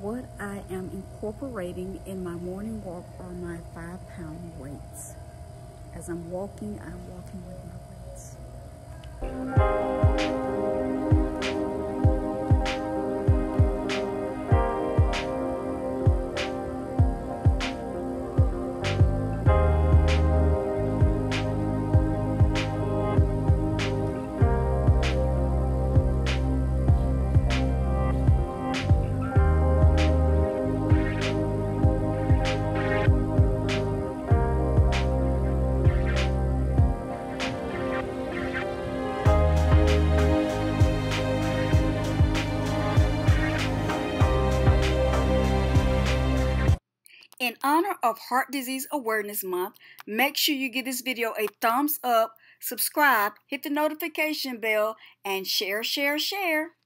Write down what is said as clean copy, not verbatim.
what I am incorporating in my morning walk are my 5-pound weights. As I'm walking with my weights. In honor of Heart Disease Awareness Month, make sure you give this video a thumbs up, subscribe, hit the notification bell, and share.